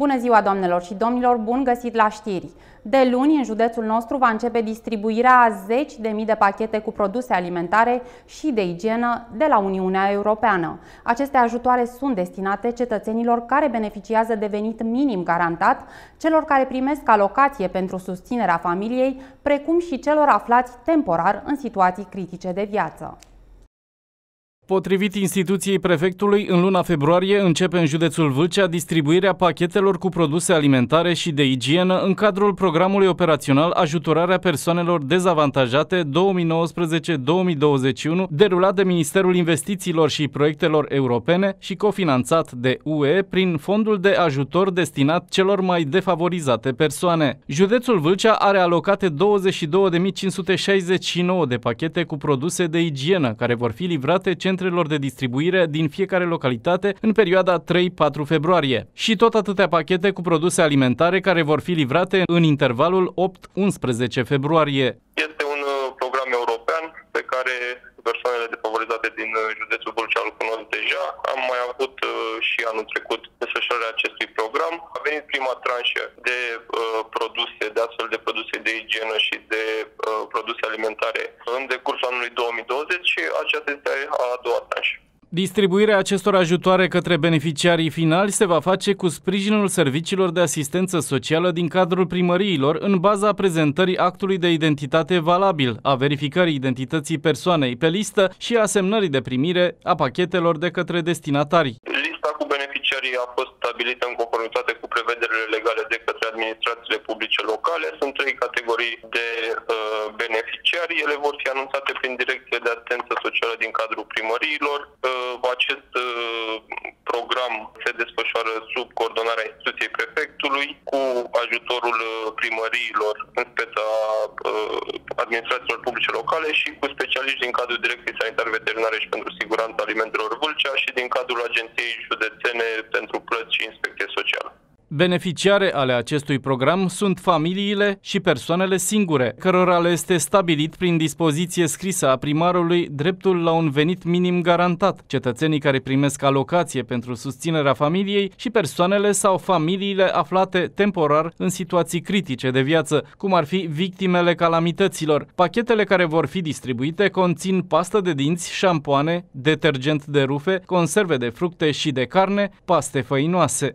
Bună ziua, doamnelor și domnilor, bun găsit la știri! De luni, în județul nostru, va începe distribuirea a 10.000 de pachete cu produse alimentare și de igienă de la Uniunea Europeană. Aceste ajutoare sunt destinate cetățenilor care beneficiază de venit minim garantat, celor care primesc alocație pentru susținerea familiei, precum și celor aflați temporar în situații critice de viață. Potrivit instituției prefectului, în luna februarie începe în județul Vâlcea distribuirea pachetelor cu produse alimentare și de igienă în cadrul programului operațional Ajutorarea persoanelor dezavantajate 2019-2021, derulat de Ministerul Investițiilor și Proiectelor Europene și cofinanțat de UE prin Fondul de Ajutor destinat celor mai defavorizate persoane. Județul Vâlcea are alocate 22.569 de pachete cu produse de igienă, care vor fi livrate centrelor de distribuire din fiecare localitate în perioada 3-4 februarie și tot atâtea pachete cu produse alimentare care vor fi livrate în intervalul 8-11 februarie. Este un program european pe care persoanele defavorizate din județul Vâlcea îl cunosc deja. Am mai avut și anul trecut desfășurarea acestui program. A venit prima tranșă de produse, de astfel de produse de igienă și de produse alimentare în decursul anului 2020 și aceasta este a doua tranșă. Distribuirea acestor ajutoare către beneficiarii finali se va face cu sprijinul serviciilor de asistență socială din cadrul primăriilor în baza prezentării actului de identitate valabil, a verificării identității persoanei pe listă și a semnării de primire a pachetelor de către destinatari. Lista cu beneficiarii a fost stabilită în conformitate cu prevederile legale de către administrațiile publice locale. Sunt 3 categorii de beneficiari. Ele vor fi anunțate prin direcție de asistență socială din cadrul primăriilor. Acest program se desfășoară sub coordonarea instituției prefectului, cu ajutorul primăriilor, în speța administrațiilor publice locale și cu specialiști din cadrul Direcției Sanitare Veterinare și pentru Siguranța Alimentelor Vâlcea și din cadrul Agenției Județene pentru Plăți și Inspecție Socială. Beneficiare ale acestui program sunt familiile și persoanele singure, cărora le este stabilit prin dispoziție scrisă a primarului dreptul la un venit minim garantat, cetățenii care primesc alocație pentru susținerea familiei și persoanele sau familiile aflate temporar în situații critice de viață, cum ar fi victimele calamităților. Pachetele care vor fi distribuite conțin pastă de dinți, șampoane, detergent de rufe, conserve de fructe și de carne, paste făinoase.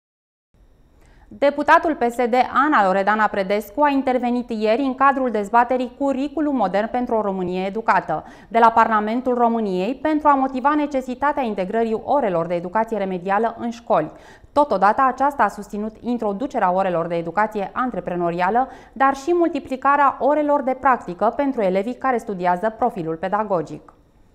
Deputatul PSD Ana Loredana Predescu a intervenit ieri în cadrul dezbaterii Curiculum modern pentru o Românie educată de la Parlamentul României pentru a motiva necesitatea integrării orelor de educație remedială în școli. Totodată, aceasta a susținut introducerea orelor de educație antreprenorială, dar și multiplicarea orelor de practică pentru elevii care studiază profilul pedagogic.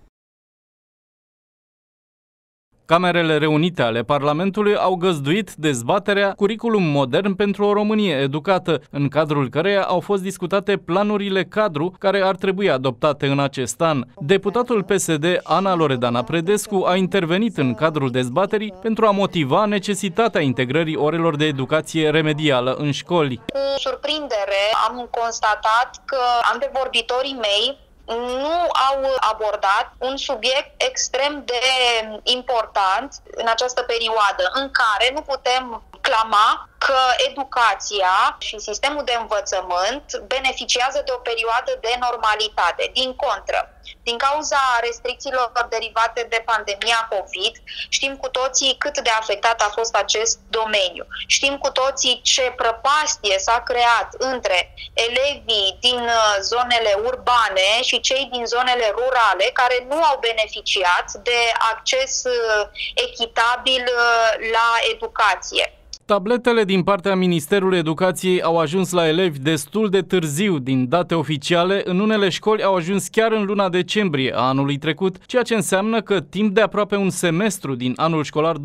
Camerele reunite ale Parlamentului au găzduit dezbaterea Curiculum modern pentru o Românie educată, în cadrul căreia au fost discutate planurile cadru care ar trebui adoptate în acest an. Deputatul PSD Ana Loredana Predescu a intervenit în cadrul dezbaterii pentru a motiva necesitatea integrării orelor de educație remedială în școli. Cu surprindere am constatat că antevorbitorii mei nu au abordat un subiect extrem de important în această perioadă, în care nu putem clama că educația și sistemul de învățământ beneficiază de o perioadă de normalitate. Din contră, din cauza restricțiilor derivate de pandemia COVID, știm cu toții cât de afectat a fost acest domeniu. Știm cu toții ce prăpastie s-a creat între elevii din zonele urbane și cei din zonele rurale care nu au beneficiat de acces echitabil la educație. Tabletele din partea Ministerului Educației au ajuns la elevi destul de târziu din date oficiale, în unele școli au ajuns chiar în luna decembrie a anului trecut, ceea ce înseamnă că timp de aproape un semestru din anul școlar 2020-2021,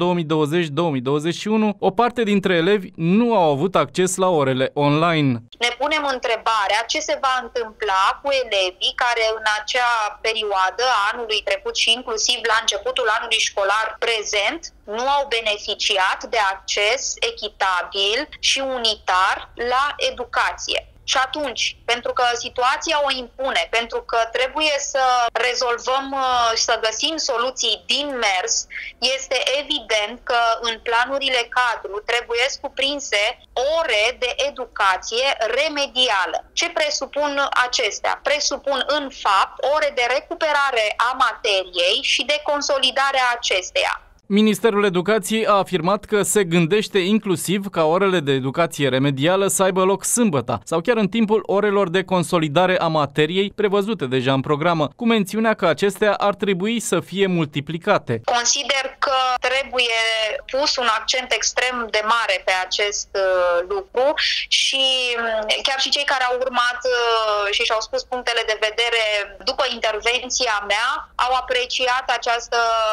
o parte dintre elevi nu au avut acces la orele online. Ne punem întrebarea ce se va întâmpla cu elevii care în acea perioadă a anului trecut și inclusiv la începutul anului școlar prezent nu au beneficiat de acces echitabil și unitar la educație. Și atunci, pentru că situația o impune, pentru că trebuie să rezolvăm, să găsim soluții din mers, este evident că în planurile cadru trebuie cuprinse ore de educație remedială. Ce presupun acestea? Presupun în fapt ore de recuperare a materiei și de consolidare a acesteia. Ministerul Educației a afirmat că se gândește inclusiv ca orele de educație remedială să aibă loc sâmbătă sau chiar în timpul orelor de consolidare a materiei prevăzute deja în programă, cu mențiunea că acestea ar trebui să fie multiplicate. Consider că trebuie pus un accent extrem de mare pe acest lucru și chiar și cei care au urmat și și-au spus punctele de vedere după intervenția mea au apreciat această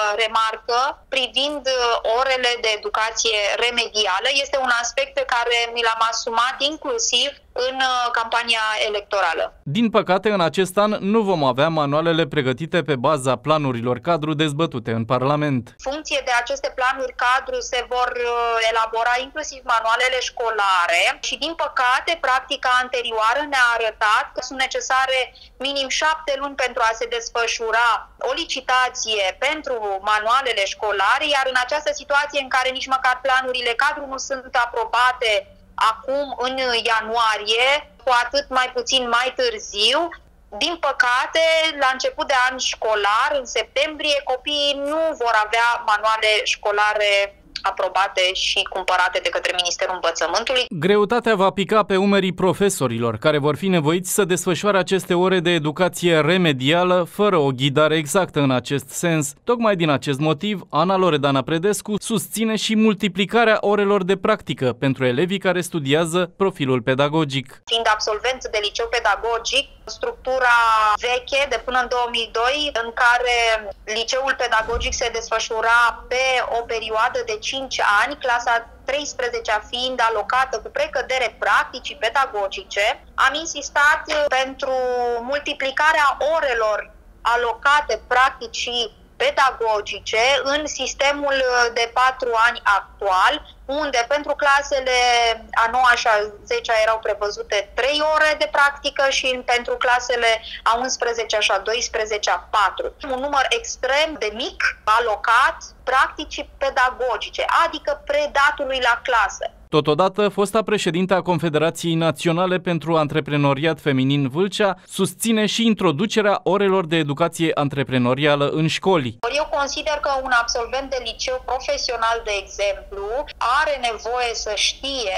remarcă privind orele de educație remedială. Este un aspect pe care mi l-am asumat inclusiv în campania electorală. Din păcate, în acest an nu vom avea manualele pregătite pe baza planurilor cadru dezbătute în Parlament. În funcție de aceste planuri cadru se vor elabora inclusiv manualele școlare și, din păcate, practica anterioară ne-a arătat că sunt necesare minim 7 luni pentru a se desfășura o licitație pentru manualele școlare, iar în această situație în care nici măcar planurile cadru nu sunt aprobate acum în ianuarie, cu atât mai puțin mai târziu, din păcate, la început de an școlar, în septembrie, copiii nu vor avea manuale școlare aprobate și cumpărate de către Ministerul Învățământului. Greutatea va pica pe umerii profesorilor, care vor fi nevoiți să desfășoare aceste ore de educație remedială, fără o ghidare exactă în acest sens. Tocmai din acest motiv, Ana Loredana Predescu susține și multiplicarea orelor de practică pentru elevii care studiază profilul pedagogic. Fiind absolvent de liceu pedagogic, structura veche de până în 2002, în care liceul pedagogic se desfășura pe o perioadă de 5 ani, clasa 13-a fiind alocată cu precădere practicii pedagogice, am insistat pentru multiplicarea orelor alocate practicii pedagogice în sistemul de 4 ani actual, unde pentru clasele a 9-a și a 10-a erau prevăzute 3 ore de practică și pentru clasele a 11-a și a 12-a 4. Un număr extrem de mic alocat practicii pedagogice, adică predatului la clasă. Totodată, fosta președintă a Confederației Naționale pentru Antreprenoriat Feminin Vâlcea susține și introducerea orelor de educație antreprenorială în școli. Eu consider că un absolvent de liceu profesional, de exemplu, are nevoie să știe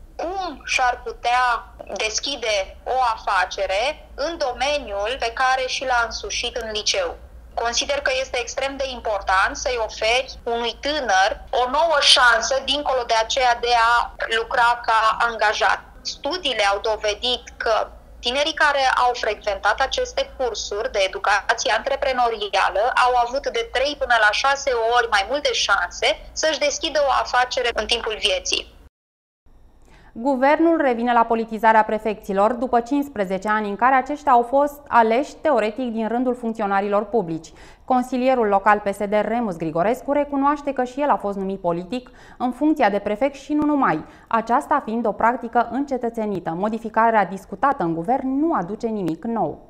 cum și-ar putea deschide o afacere în domeniul pe care și l-a însușit în liceu. Consider că este extrem de important să-i oferi unui tânăr o nouă șansă, dincolo de aceea de a lucra ca angajat. Studiile au dovedit că tinerii care au frecventat aceste cursuri de educație antreprenorială au avut de 3 până la 6 ori mai multe șanse să-și deschidă o afacere în timpul vieții. Guvernul revine la politizarea prefecților după 15 ani în care aceștia au fost aleși teoretic din rândul funcționarilor publici. Consilierul local PSD Remus Grigorescu recunoaște că și el a fost numit politic în funcția de prefect și nu numai, aceasta fiind o practică încetățenită. Modificarea discutată în guvern nu aduce nimic nou.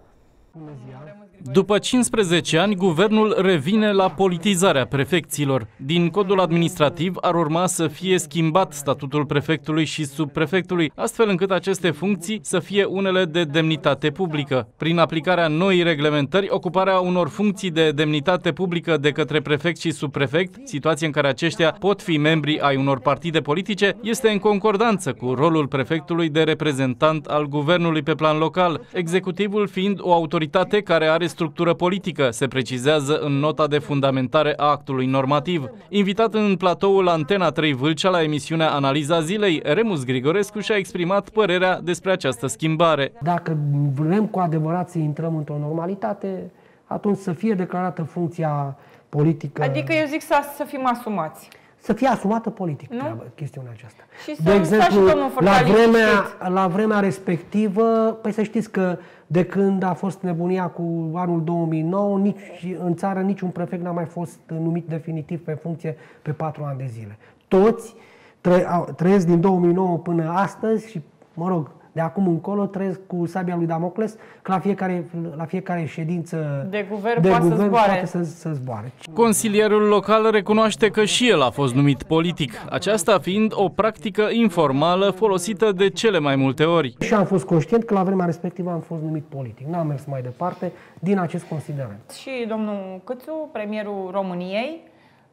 După 15 ani, guvernul revine la politizarea prefecților. Din codul administrativ ar urma să fie schimbat statutul prefectului și subprefectului, astfel încât aceste funcții să fie unele de demnitate publică. Prin aplicarea noii reglementări, ocuparea unor funcții de demnitate publică de către prefect și subprefect, situație în care aceștia pot fi membri ai unor partide politice, este în concordanță cu rolul prefectului de reprezentant al guvernului pe plan local, executivul fiind o autoritate care are structură politică, se precizează în nota de fundamentare a actului normativ. Invitat în platoul Antena 3 Vâlcea la emisiunea Analiza Zilei, Remus Grigorescu și-a exprimat părerea despre această schimbare. Dacă vrem cu adevărat să intrăm într-o normalitate, atunci să fie declarată funcția politică. Adică eu zic să fim asumați. Să fie asumată politic chestiunea aceasta. Și de exemplu, la vremea respectivă, păi să știți că de când a fost nebunia cu anul 2009, nici în țară niciun prefect n-a mai fost numit definitiv pe funcție pe 4 ani de zile. Toți trăiesc din 2009 până astăzi și, mă rog, De acum încolo trăiesc cu sabia lui Damocles că la fiecare ședință de guvern poate să zboare. Consilierul local recunoaște că și el a fost numit politic, aceasta fiind o practică informală folosită de cele mai multe ori. Și am fost conștient că la vremea respectivă am fost numit politic. N-am mers mai departe din acest considerent. Și domnul Câțu, premierul României,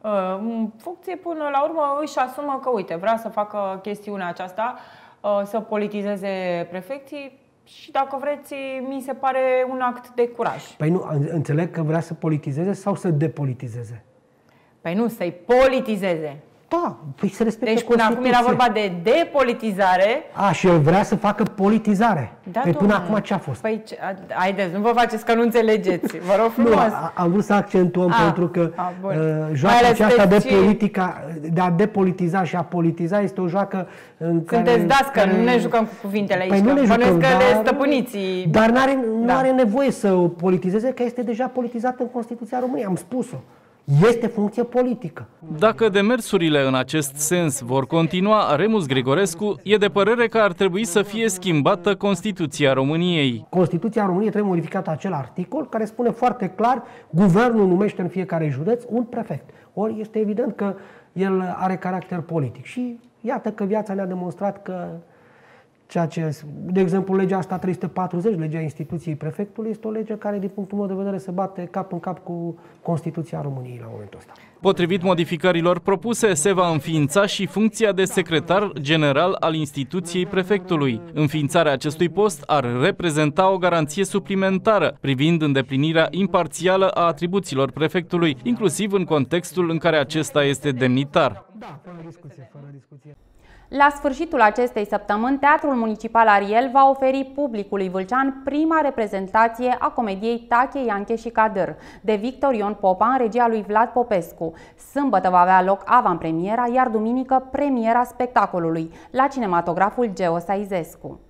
în funcție până la urmă își asumă că, uite, vrea să facă chestiunea aceasta, să politizeze prefecții și, dacă vreți, mi se pare un act de curaj. Păi nu, înțeleg că vrea să politizeze sau să depolitizeze? Păi nu, să-i politizeze. Da, păi se respectă Deci până acum era vorba de depolitizare. Și el vrea să facă politizare. Da, păi până acum ce a fost? Păi, haideți, nu vă faceți că nu înțelegeți. Vă rog frumos. Nu, am vrut să accentuăm pentru că joaca aceasta de politica, de a depolitiza și a politiza este o joacă în care... Sunteți dascăl, nu ne jucăm cu cuvintele aici, păi nu ne jucăm, că le stăpâniți. Dar nu are nevoie să o politizeze, că este deja politizată în Constituția României, am spus-o. Este funcție politică. Dacă demersurile în acest sens vor continua, Remus Grigorescu e de părere că ar trebui să fie schimbată Constituția României. Constituția României trebuie modificat acel articol care spune foarte clar: guvernul numește în fiecare județ un prefect. Ori este evident că el are caracter politic. Și iată că viața ne-a demonstrat că ceea ce, de exemplu, legea asta 340, legea instituției prefectului, este o lege care, din punctul meu de vedere, se bate cap în cap cu Constituția României la momentul ăsta. Potrivit modificărilor propuse, se va înființa și funcția de secretar general al instituției prefectului. Înființarea acestui post ar reprezenta o garanție suplimentară privind îndeplinirea imparțială a atribuțiilor prefectului, inclusiv în contextul în care acesta este demnitar. Da, fără discuție. La sfârșitul acestei săptămâni, Teatrul Municipal Ariel va oferi publicului vâlcean prima reprezentație a comediei Tache, Ianche și Cadâr, de Victor Ion Popa în regia lui Vlad Popescu. Sâmbătă va avea loc avantpremiera, iar duminică premiera spectacolului la cinematograful Geo Saizescu.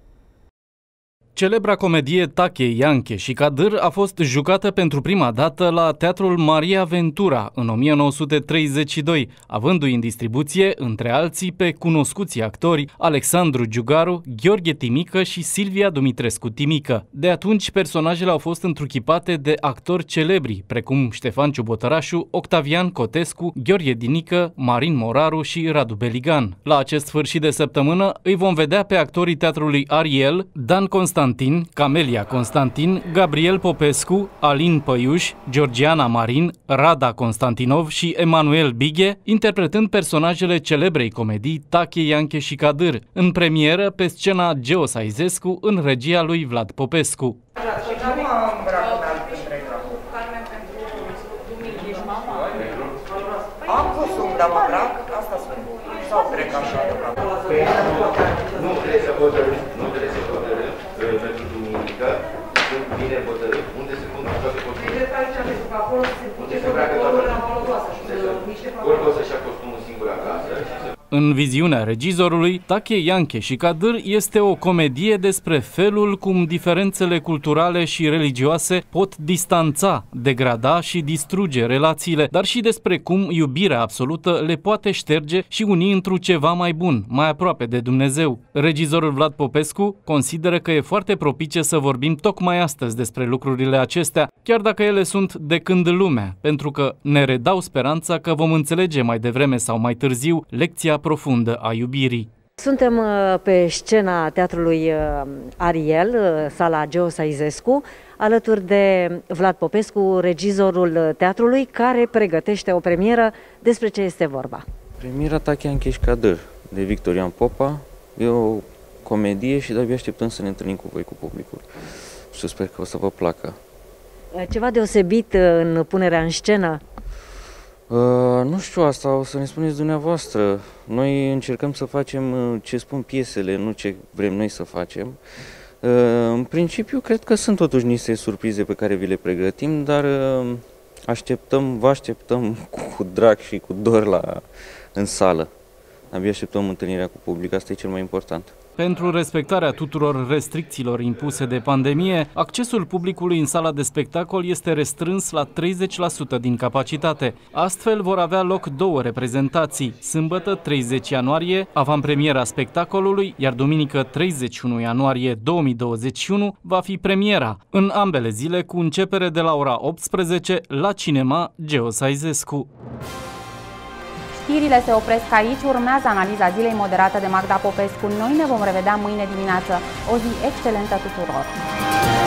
Celebra comedie Tache, Ianche și Cadâr a fost jucată pentru prima dată la Teatrul Maria Ventura în 1932, avându-i în distribuție, între alții, pe cunoscuții actori Alexandru Giugaru, Gheorghe Timică și Silvia Dumitrescu Timică. De atunci, personajele au fost întruchipate de actori celebri, precum Ștefan Ciubotărașu, Octavian Cotescu, Gheorghe Dinică, Marin Moraru și Radu Beligan. La acest sfârșit de săptămână îi vom vedea pe actorii Teatrului Ariel, Dan Constantin, Camelia Constantin, Gabriel Popescu, Alin Păiuș, Georgiana Marin, Rada Constantinov și Emanuel Bighe, interpretând personajele celebrei comedii Tache, Ianche și Cadâr, în premieră pe scena Geo Saizescu în regia lui Vlad Popescu. Am pus un damabrac, asta spun, sau trec așa. Nu trebuie să hotărâți, pentru duminică, sunt bine hotărât, unde se pun toate costume. Unde se îmbracă toată lumea. Ori o să-și ia costumul singur acasă. În viziunea regizorului, Tache, Ianche și Cadâr este o comedie despre felul cum diferențele culturale și religioase pot distanța, degrada și distruge relațiile, dar și despre cum iubirea absolută le poate șterge și uni într-un ceva mai bun, mai aproape de Dumnezeu. Regizorul Vlad Popescu consideră că e foarte propice să vorbim tocmai astăzi despre lucrurile acestea, chiar dacă ele sunt de când lumea, pentru că ne redau speranța că vom înțelege mai devreme sau mai târziu lecția profundă a iubirii. Suntem pe scena Teatrului Ariel, sala Geo Saizescu, alături de Vlad Popescu, regizorul teatrului, care pregătește o premieră. Despre ce este vorba? Premiera Tache, Ianche și Cadâr, de Victor Ion Popa. E o comedie și de-abia așteptăm să ne întâlnim cu voi, cu publicul. Și sper că o să vă placă. Ceva deosebit în punerea în scenă? Nu știu, asta o să ne spuneți dumneavoastră. Noi încercăm să facem ce spun piesele, nu ce vrem noi să facem. În principiu, cred că sunt totuși niște surprize pe care vi le pregătim, dar vă așteptăm cu drag și cu dor în sală. Abia așteptăm întâlnirea cu public, asta e cel mai important. Pentru respectarea tuturor restricțiilor impuse de pandemie, accesul publicului în sala de spectacol este restrâns la 30% din capacitate. Astfel vor avea loc 2 reprezentații. Sâmbătă 30 ianuarie, avantpremiera spectacolului, iar duminică 31 ianuarie 2021 va fi premiera. În ambele zile cu începere de la ora 18 la Cinema Geo Saizescu. Știrile se opresc aici, urmează analiza zilei moderată de Magda Popescu. Noi ne vom revedea mâine dimineață. O zi excelentă tuturor!